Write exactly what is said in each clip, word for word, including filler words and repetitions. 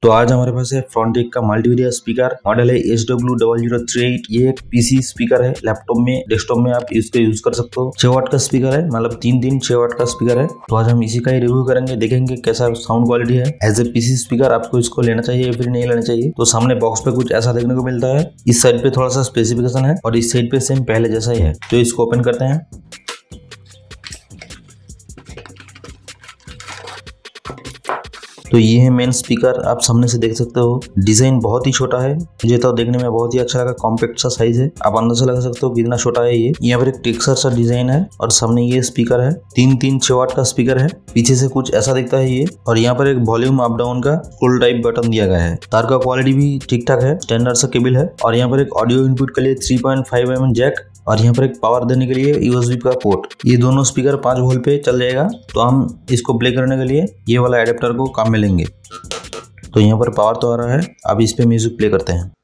तो आज हमारे पास है फ्रॉन्टेक का मल्टीमीडिया स्पीकर, मॉडल है S W double zero three eight. ये एक पीसी स्पीकर है, लैपटॉप में, डेस्कटॉप में आप इसको यूज कर सकते हो। छह वाट का स्पीकर है, मतलब तीन तीन छह वाट का स्पीकर है। तो आज हम इसी का ही रिव्यू करेंगे, देखेंगे कैसा साउंड क्वालिटी है। एज ए पीसी स्पीकर आपको इसको लेना चाहिए या फिर नहीं लेना चाहिए। तो सामने बॉक्स पे कुछ ऐसा देखने को मिलता है। इस साइड पे थोड़ा सा स्पेसिफिकेशन है और इस साइड पे सेम पहले जैसा ही है। तो इसको ओपन करते हैं। तो ये है मेन स्पीकर, आप सामने से देख सकते हो। डिजाइन बहुत ही छोटा है, मुझे तो देखने में बहुत ही अच्छा लगा। कॉम्पैक्ट सा साइज है, आप अंदर से लगा सकते हो कितना छोटा है ये। यहाँ पर एक टेक्सचर सा डिजाइन है और सामने ये स्पीकर है। तीन तीन छह वाट का स्पीकर है। पीछे से कुछ ऐसा दिखता है ये। और यहाँ पर एक वॉल्यूम अप डाउन का फुल टाइप बटन दिया गया है। तार का क्वालिटी भी ठीक ठाक है, स्टैंडर्ड सा केबल है। और यहाँ पर एक ऑडियो इनपुट के लिए three point five M M jack और यहाँ पर एक पावर देने के लिए यूएसबी का पोर्ट। ये दोनों स्पीकर पांच वोल्ट पे चल जाएगा। तो हम इसको प्ले करने के लिए ये वाला एडेप्टर को काम में लेंगे। तो यहाँ पर पावर तो आ रहा है, अब इस पे म्यूजिक प्ले करते हैं।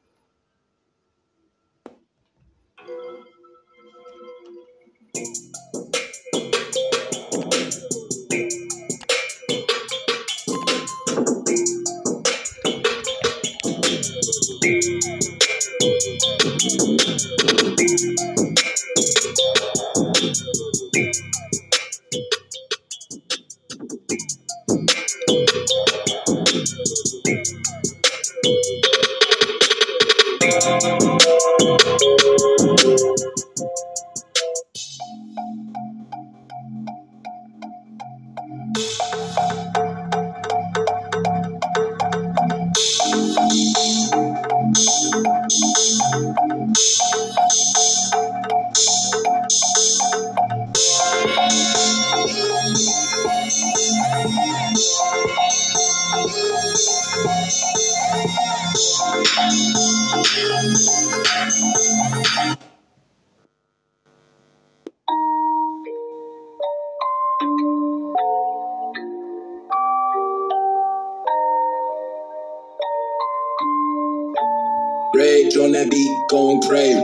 Rage on that beat, going crazy.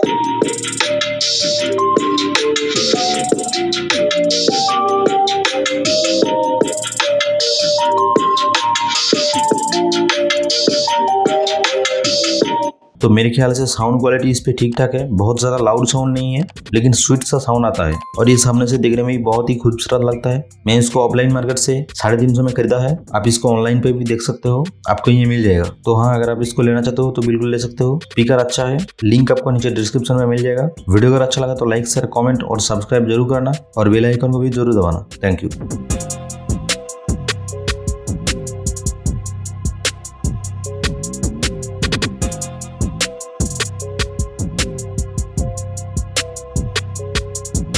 तो मेरे ख्याल से साउंड क्वालिटी इस पे ठीक ठाक है। बहुत ज़्यादा लाउड साउंड नहीं है, लेकिन स्वीट सा साउंड आता है। और ये सामने से देखने में भी बहुत ही खूबसूरत लगता है। मैं इसको ऑफलाइन मार्केट से साढ़े तीन सौ में खरीदा है। आप इसको ऑनलाइन पे भी देख सकते हो, आपको ये मिल जाएगा। तो हाँ, अगर आप इसको लेना चाहते हो तो बिल्कुल ले सकते हो। स्पीकर अच्छा है, लिंक आपको नीचे डिस्क्रिप्शन में मिल जाएगा। वीडियो अगर अच्छा लगा तो लाइक शेयर कॉमेंट और सब्सक्राइब जरूर करना और बेल आइकन को भी जरूर दबाना। Thank you.